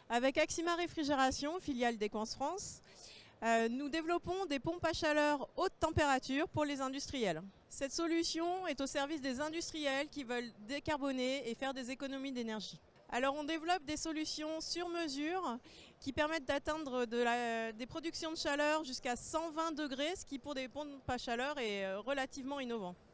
Avec Axima Réfrigération, filiale d'Equans France, nous développons des pompes à chaleur haute température pour les industriels. Cette solution est au service des industriels qui veulent décarboner et faire des économies d'énergie. Alors on développe des solutions sur mesure qui permettent d'atteindre des productions de chaleur jusqu'à 120 degrés, ce qui pour des pompes à chaleur est relativement innovant.